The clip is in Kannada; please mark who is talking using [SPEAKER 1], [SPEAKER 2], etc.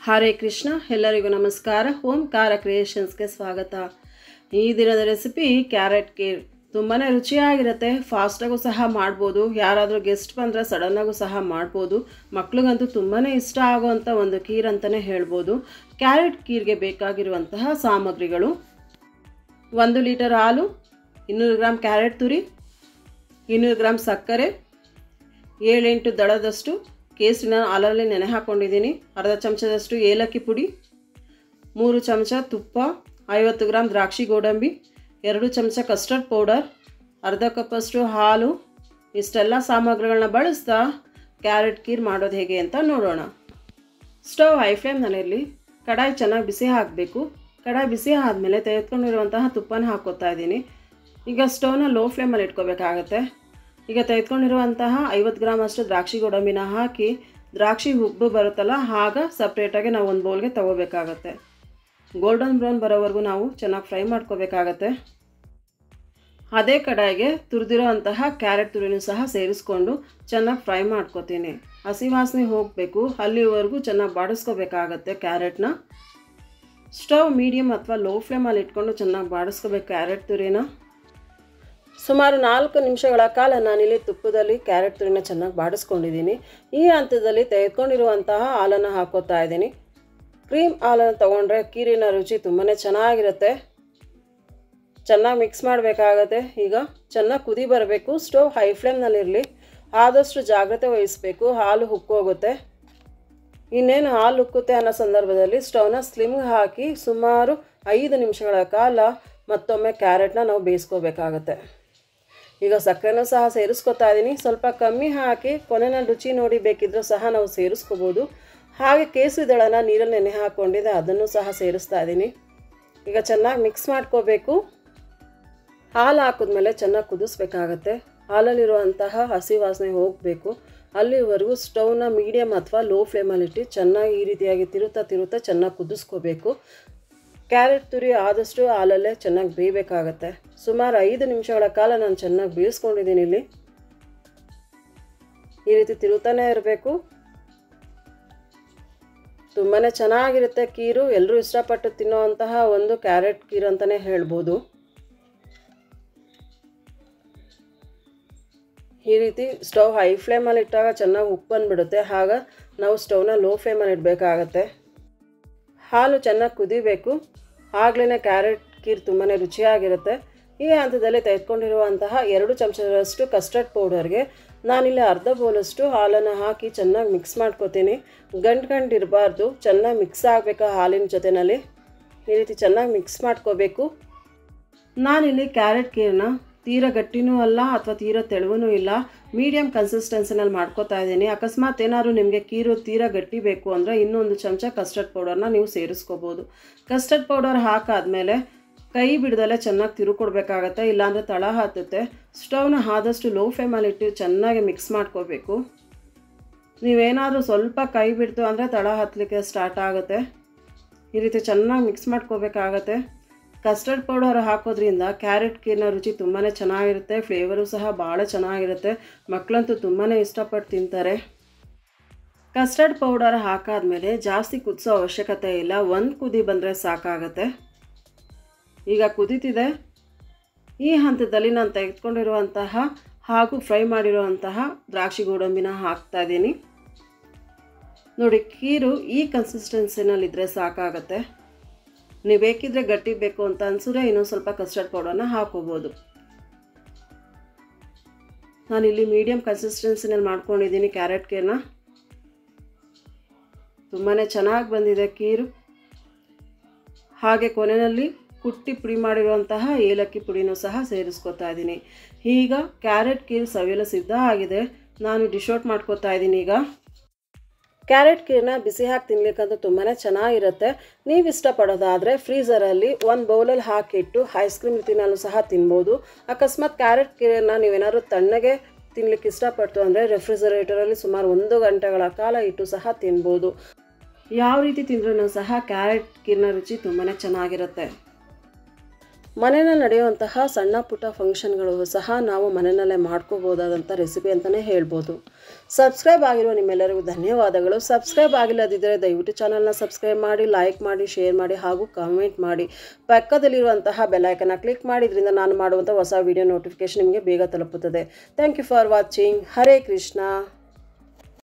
[SPEAKER 1] ಹರೇ ಕೃಷ್ಣ. ಎಲ್ಲರಿಗೂ ನಮಸ್ಕಾರ. ಓಂಕಾರ ಕ್ರಿಯೇಷನ್ಸ್ಗೆ ಸ್ವಾಗತ. ಈ ದಿನದ ರೆಸಿಪಿ ಕ್ಯಾರೆಟ್ ಕೀರ್. ತುಂಬಾ ರುಚಿಯಾಗಿರುತ್ತೆ. ಫಾಸ್ಟಾಗೂ ಸಹ ಮಾಡ್ಬೋದು. ಯಾರಾದರೂ ಗೆಸ್ಟ್ ಬಂದರೆ ಸಡನ್ನಾಗೂ ಸಹ ಮಾಡ್ಬೋದು. ಮಕ್ಳಿಗಂತೂ ತುಂಬಾ ಇಷ್ಟ ಆಗುವಂಥ ಒಂದು ಕೀರ್ ಅಂತಲೇ ಹೇಳ್ಬೋದು. ಕ್ಯಾರೆಟ್ ಕೀರ್ಗೆ ಬೇಕಾಗಿರುವಂತಹ ಸಾಮಗ್ರಿಗಳು: 1 ಲೀಟರ್ ಹಾಲು, 200 ಗ್ರಾಮ್ ಕ್ಯಾರೆಟ್ ತುರಿ, 200 ಗ್ರಾಮ್ ಸಕ್ಕರೆ, 7-8 ದಳದಷ್ಟು ಕೇಸರಿನ ಹಾಲಲ್ಲಿ ನೆನೆ ಹಾಕ್ಕೊಂಡಿದ್ದೀನಿ, ಅರ್ಧ ಚಮಚದಷ್ಟು ಏಲಕ್ಕಿ ಪುಡಿ, 3 ಚಮಚ ತುಪ್ಪ, 50 ಗ್ರಾಮ್ ದ್ರಾಕ್ಷಿ ಗೋಡಂಬಿ, 2 ಚಮಚ ಕಸ್ಟರ್ಡ್ ಪೌಡರ್, ಅರ್ಧ ಕಪ್ಪಷ್ಟು ಹಾಲು. ಇಷ್ಟೆಲ್ಲ ಸಾಮಗ್ರಿಗಳನ್ನ ಬಳಸ್ತಾ ಕ್ಯಾರೆಟ್ ಕೀರ್ ಮಾಡೋದು ಹೇಗೆ ಅಂತ ನೋಡೋಣ. ಸ್ಟವ್ ಹೈ ಫ್ಲೇಮ್ನಲ್ಲಿರಲಿ. ಕಡಾಯಿ ಚೆನ್ನಾಗಿ ಬಿಸಿ ಹಾಕಬೇಕು. ಕಡಾಯಿ ಬಿಸಿ ಆದಮೇಲೆ ತೆಗೆದುಕೊಂಡಿರುವಂತಹ ತುಪ್ಪನ ಹಾಕ್ಕೊತಾ ಇದ್ದೀನಿ. ಈಗ ಸ್ಟವ್ನ ಲೋ ಫ್ಲೇಮಲ್ಲಿ ಇಟ್ಕೋಬೇಕಾಗತ್ತೆ. ಈಗ ತೆಗೆದುಕೊಂಡಿರುವಂತಹ 50 ಗ್ರಾಮ್ ಅಷ್ಟು ದ್ರಾಕ್ಷಿ ಗೋಡಂಬಿನ ಹಾಕಿ, ದ್ರಾಕ್ಷಿ ಉಬ್ಬು ಬರುತ್ತಲ್ಲ ಆಗ ಸಪ್ರೇಟಾಗಿ ನಾವು ಒಂದು ಬೌಲ್ಗೆ ತೊಗೋಬೇಕಾಗತ್ತೆ. ಗೋಲ್ಡನ್ ಬ್ರೌನ್ ಬರೋವರೆಗೂ ನಾವು ಚೆನ್ನಾಗಿ ಫ್ರೈ ಮಾಡ್ಕೋಬೇಕಾಗತ್ತೆ. ಅದೇ ಕಡಾಯಿಗೆ ತುರಿದಿರೋ ಅಂತಹ ಕ್ಯಾರೆಟ್ ತುರಿನೂ ಸಹ ಸೇರಿಸ್ಕೊಂಡು ಚೆನ್ನಾಗಿ ಫ್ರೈ ಮಾಡ್ಕೋತೀನಿ. ಹಸಿ ವಾಸನೆ ಹೋಗಬೇಕು, ಅಲ್ಲಿವರೆಗೂ ಚೆನ್ನಾಗಿ ಬಾಡಿಸ್ಕೋಬೇಕಾಗತ್ತೆ ಕ್ಯಾರೆಟ್ನ. ಸ್ಟವ್ ಮೀಡಿಯಮ್ ಅಥವಾ ಲೋ ಫ್ಲೇಮಲ್ಲಿ ಇಟ್ಕೊಂಡು ಚೆನ್ನಾಗಿ ಬಾಡಿಸ್ಕೋಬೇಕು ಕ್ಯಾರೆಟ್ ತುರಿನ. ಸುಮಾರು 4 ನಿಮಿಷಗಳ ಕಾಲ ನಾನಿಲ್ಲಿ ತುಪ್ಪದಲ್ಲಿ ಕ್ಯಾರೆಟ್ ತುರಿನ ಚೆನ್ನಾಗಿ ಬಾಡಿಸ್ಕೊಂಡಿದ್ದೀನಿ. ಈ ಹಂತದಲ್ಲಿ ತೆಗೆದುಕೊಂಡಿರುವಂತಹ ಹಾಲನ್ನು ಹಾಕೋತಾ ಇದ್ದೀನಿ. ಕ್ರೀಮ್ ಹಾಲನ್ನು ತೊಗೊಂಡ್ರೆ ಕೀರಿನ ರುಚಿ ತುಂಬಾ ಚೆನ್ನಾಗಿರುತ್ತೆ. ಚೆನ್ನಾಗಿ ಮಿಕ್ಸ್ ಮಾಡಬೇಕಾಗತ್ತೆ. ಈಗ ಚೆನ್ನಾಗಿ ಕುದಿ ಬರಬೇಕು. ಸ್ಟವ್ ಹೈ ಫ್ಲೇಮ್ನಲ್ಲಿರಲಿ. ಆದಷ್ಟು ಜಾಗ್ರತೆ ವಹಿಸಬೇಕು, ಹಾಲು ಉಕ್ಕೋಗುತ್ತೆ. ಇನ್ನೇನು ಹಾಲು ಉಕ್ಕುತ್ತೆ ಅನ್ನೋ ಸಂದರ್ಭದಲ್ಲಿ ಸ್ಟವ್ನ ಸ್ಲಿಮ್ಗೆ ಹಾಕಿ ಸುಮಾರು 5 ನಿಮಿಷಗಳ ಕಾಲ ಮತ್ತೊಮ್ಮೆ ಕ್ಯಾರೆಟ್ನ ನಾವು ಬೇಯಿಸ್ಕೋಬೇಕಾಗತ್ತೆ. ಈಗ ಸಕ್ಕರೆನೂ ಸಹ ಸೇರಿಸ್ಕೊತಾ ಇದ್ದೀನಿ. ಸ್ವಲ್ಪ ಕಮ್ಮಿ ಹಾಕಿ ಕೊನೆಯಲ್ಲಿ ರುಚಿ ನೋಡಿ ಬೇಕಿದ್ರೂ ಸಹ ನಾವು ಸೇರಿಸ್ಕೋಬೋದು. ಹಾಗೆ ಕೇಸರಿ ದಳನ ನೀರಲ್ಲಿ ನೆನೆ ಹಾಕ್ಕೊಂಡಿದ್ದೆ, ಅದನ್ನು ಸಹ ಸೇರಿಸ್ತಾ ಇದ್ದೀನಿ. ಈಗ ಚೆನ್ನಾಗಿ ಮಿಕ್ಸ್ ಮಾಡ್ಕೋಬೇಕು. ಹಾಲು ಹಾಕಿದ್ಮೇಲೆ ಚೆನ್ನಾಗಿ ಕುದಿಸ್ಬೇಕಾಗತ್ತೆ. ಹಾಲಲ್ಲಿರುವಂತಹ ಹಸಿ ವಾಸನೆ ಹೋಗಬೇಕು. ಅಲ್ಲಿವರೆಗೂ ಸ್ಟವ್ನ ಮೀಡಿಯಮ್ ಅಥವಾ ಲೋ ಫ್ಲೇಮಲ್ಲಿಟ್ಟು ಚೆನ್ನಾಗಿ ಈ ರೀತಿಯಾಗಿ ತಿರುತ್ತಾ ಚೆನ್ನಾಗಿ ಕುದಿಸ್ಕೋಬೇಕು. ಕ್ಯಾರೆಟ್ ತುರಿ ಆದಷ್ಟು ಹಾಲಲ್ಲೇ ಚೆನ್ನಾಗಿ ಬೇಯಬೇಕಾಗತ್ತೆ. ಸುಮಾರು 5 ನಿಮಿಷಗಳ ಕಾಲ ನಾನು ಚೆನ್ನಾಗಿ ಬೇಯಿಸ್ಕೊಂಡಿದ್ದೀನಿ. ಇಲ್ಲಿ ಈ ರೀತಿ ತಿರುತ್ತಾನೆ ಇರಬೇಕು. ತುಂಬಾ ಚೆನ್ನಾಗಿರುತ್ತೆ ಕೀರು. ಎಲ್ಲರೂ ಇಷ್ಟಪಟ್ಟು ತಿನ್ನೋವಂತಹ ಒಂದು ಕ್ಯಾರೆಟ್ ಕೀರು ಅಂತಲೇ ಹೇಳ್ಬೋದು. ಈ ರೀತಿ ಸ್ಟವ್ ಹೈ ಫ್ಲೇಮಲ್ಲಿ ಇಟ್ಟಾಗ ಚೆನ್ನಾಗಿ ಉಪ್ಪು ಬಂದುಬಿಡುತ್ತೆ. ಆಗ ನಾವು ಸ್ಟವ್ನ ಲೋ ಫ್ಲೇಮಲ್ಲಿ ಇಡಬೇಕಾಗತ್ತೆ. ಹಾಲು ಚೆನ್ನಾಗಿ ಕುದಿಬೇಕು. ಆಗಲೇ ಕ್ಯಾರೆಟ್ ಕೀರ್ ತುಂಬಾ ರುಚಿಯಾಗಿರುತ್ತೆ. ಈ ಹಂತದಲ್ಲಿ ತೆಗೆದುಕೊಂಡಿರುವಂತಹ 2 ಚಮಚದಷ್ಟು ಕಸ್ಟರ್ಡ್ ಪೌಡರ್ಗೆ ನಾನಿಲ್ಲಿ ಅರ್ಧ ಬೌಲಷ್ಟು ಹಾಲನ್ನು ಹಾಕಿ ಚೆನ್ನಾಗಿ ಮಿಕ್ಸ್ ಮಾಡ್ಕೋತೀನಿ. ಗಂಟು ಇರಬಾರ್ದು, ಚೆನ್ನಾಗಿ ಮಿಕ್ಸ್ ಆಗಬೇಕು ಹಾಲಿನ ಜೊತೆಯಲ್ಲಿ. ಈ ರೀತಿ ಚೆನ್ನಾಗಿ ಮಿಕ್ಸ್ ಮಾಡ್ಕೋಬೇಕು. ನಾನಿಲ್ಲಿ ಕ್ಯಾರೆಟ್ ಕೀರನ್ನ ತೀರಾ ಗಟ್ಟಿನೂ ಅಲ್ಲ ಅಥವಾ ತೀರಾ ತೆಳುವೂ ಇಲ್ಲ, ಮೀಡಿಯಮ್ ಕನ್ಸಿಸ್ಟೆನ್ಸಿನಲ್ಲಿ ಮಾಡ್ಕೋತಾ ಇದ್ದೀನಿ. ಅಕಸ್ಮಾತ್ ಏನಾದರೂ ನಿಮಗೆ ಕೀರು ತೀರಾ ಗಟ್ಟಿ ಬೇಕು ಅಂದರೆ ಇನ್ನೊಂದು ಚಮಚ ಕಸ್ಟರ್ಡ್ ಪೌಡರ್ನ ನೀವು ಸೇರಿಸ್ಕೋಬೋದು. ಕಸ್ಟರ್ಡ್ ಪೌಡರ್ ಹಾಕಾದ್ಮೇಲೆ ಕೈ ಬಿಡದಲ್ಲೇ ಚೆನ್ನಾಗಿ ತಿರುಕೊಡ್ಬೇಕಾಗತ್ತೆ, ಇಲ್ಲಾಂದರೆ ತಳ ಹತ್ತುತ್ತೆ. ಸ್ಟವ್ನ ಆದಷ್ಟು ಲೋ ಫ್ಲೇಮಲ್ಲಿಟ್ಟು ಚೆನ್ನಾಗಿ ಮಿಕ್ಸ್ ಮಾಡ್ಕೋಬೇಕು. ನೀವೇನಾದರೂ ಸ್ವಲ್ಪ ಕೈ ಬಿಡ್ತು ಅಂದರೆ ತಳ ಹತ್ತಲಿಕ್ಕೆ ಸ್ಟಾರ್ಟ್ ಆಗುತ್ತೆ. ಈ ರೀತಿ ಚೆನ್ನಾಗಿ ಮಿಕ್ಸ್ ಮಾಡ್ಕೋಬೇಕಾಗತ್ತೆ. ಕಸ್ಟರ್ಡ್ ಪೌಡರ್ ಹಾಕೋದ್ರಿಂದ ಕ್ಯಾರೆಟ್ ಕೀರ್ನ ರುಚಿ ತುಂಬಾ ಚೆನ್ನಾಗಿರುತ್ತೆ. ಫ್ಲೇವರು ಸಹ ಭಾಳ ಚೆನ್ನಾಗಿರುತ್ತೆ. ಮಕ್ಕಳಂತೂ ತುಂಬಾ ಇಷ್ಟಪಟ್ಟು ತಿಂತಾರೆ. ಕಸ್ಟರ್ಡ್ ಪೌಡರ್ ಹಾಕಾದ್ಮೇಲೆ ಜಾಸ್ತಿ ಕುದಿಸೋ ಅವಶ್ಯಕತೆ ಇಲ್ಲ. 1 ಕುದಿ ಬಂದರೆ ಸಾಕಾಗತ್ತೆ. ಈಗ ಕುದೀತಿದೆ. ಈ ಹಂತದಲ್ಲಿ ನಾನು ತೆಗೆದುಕೊಂಡಿರುವಂತಹ ಹಾಗೂ ಫ್ರೈ ಮಾಡಿರುವಂತಹ ದ್ರಾಕ್ಷಿ ಗೋಡಂಬಿನ ಹಾಕ್ತಾ ಇದ್ದೀನಿ. ನೋಡಿ, ಕೀರು ಈ ಕನ್ಸಿಸ್ಟೆನ್ಸಿನಲ್ಲಿದ್ದರೆ ಸಾಕಾಗತ್ತೆ. ನೀವು ಬೇಕಿದ್ರೆ ಗಟ್ಟಿ ಬೇಕು ಅಂತ ಅನ್ಸಿದ್ರೆ ಇನ್ನೊಂದು ಸ್ವಲ್ಪ ಕಸ್ಟರ್ಡ್ ಪೌಡರ್ನ ಹಾಕೋಬೋದು. ನಾನಿಲ್ಲಿ ಮೀಡಿಯಮ್ ಕನ್ಸಿಸ್ಟೆನ್ಸಿನಲ್ಲಿ ಮಾಡ್ಕೊಂಡಿದ್ದೀನಿ ಕ್ಯಾರೆಟ್ ಕೀರ್ನ. ತುಂಬಾ ಚೆನ್ನಾಗಿ ಬಂದಿದೆ ಕೀರು. ಹಾಗೆ ಕೊನೆಯಲ್ಲಿ ಕುಟ್ಟಿ ಪುಡಿ ಮಾಡಿರುವಂತಹ ಏಲಕ್ಕಿ ಪುಡಿನೂ ಸಹ ಸೇರಿಸ್ಕೊತಾ ಇದ್ದೀನಿ. ಈಗ ಕ್ಯಾರೆಟ್ ಕೀರ್ ಸವಿಯಲು ಸಿದ್ಧ ಆಗಿದೆ. ನಾನು ಡಿಶ್ ಔಟ್ ಮಾಡ್ಕೋತಾ ಇದ್ದೀನಿ. ಈಗ ಕ್ಯಾರೆಟ್ ಕೀರ್ನ ಬಿಸಿ ಹಾಕಿ ತಿನ್ಲಿಕ್ಕಂತೂ ತುಂಬಾ ಚೆನ್ನಾಗಿರುತ್ತೆ. ನೀವು ಇಷ್ಟಪಡೋದಾದರೆ ಫ್ರೀಝರಲ್ಲಿ 1 ಬೌಲಲ್ಲಿ ಹಾಕಿಟ್ಟು ಐಸ್ ಕ್ರೀಮ್ ರೀತಿನಲ್ಲೂ ಸಹ ತಿನ್ಬೋದು. ಅಕಸ್ಮಾತ್ ಕ್ಯಾರೆಟ್ ಕೀರನ್ನ ನೀವೇನಾದ್ರು ತಣ್ಣಗೆ ತಿನ್ಲಿಕ್ಕೆ ಇಷ್ಟಪಡ್ತು ಅಂದರೆ ರೆಫ್ರಿಜರೇಟರಲ್ಲಿ ಸುಮಾರು 1 ಗಂಟೆಗಳ ಕಾಲ ಇಟ್ಟು ಸಹ ತಿನ್ಬೋದು. ಯಾವ ರೀತಿ ತಿಂದ್ರೂ ಸಹ ಕ್ಯಾರೆಟ್ ಕೀರ್ನ ರುಚಿ ತುಂಬಾ ಚೆನ್ನಾಗಿರುತ್ತೆ. ಮನೆಯಲ್ಲಿ ನಡೆಯುವಂತಹ ಸಣ್ಣ ಪುಟ್ಟ ಫಂಕ್ಷನ್ಗಳು ಸಹ ನಾವು ಮನೆಯಲ್ಲೇ ಮಾಡ್ಕೋಬೋದಾದಂಥ ರೆಸಿಪಿ ಅಂತಲೇ ಹೇಳ್ಬೋದು. ಸಬ್ಸ್ಕ್ರೈಬ್ ಆಗಿರುವ ನಿಮ್ಮೆಲ್ಲರಿಗೂ ಧನ್ಯವಾದಗಳು. ಸಬ್ಸ್ಕ್ರೈಬ್ ಆಗಿಲ್ಲದಿದ್ದರೆ ದಯವಿಟ್ಟು ಚಾನಲ್ನ ಸಬ್ಸ್ಕ್ರೈಬ್ ಮಾಡಿ, ಲೈಕ್ ಮಾಡಿ, ಶೇರ್ ಮಾಡಿ ಹಾಗೂ ಕಾಮೆಂಟ್ ಮಾಡಿ. ಪಕ್ಕದಲ್ಲಿರುವಂತಹ ಬೆಲ್ಲೈಕನ್ನ ಕ್ಲಿಕ್ ಮಾಡಿದ್ರಿಂದ ನಾನು ಮಾಡುವಂಥ ಹೊಸ ವಿಡಿಯೋ ನೋಟಿಫಿಕೇಶನ್ ನಿಮಗೆ ಬೇಗ ತಲುಪುತ್ತದೆ. Thank you for watching. Hare Krishna.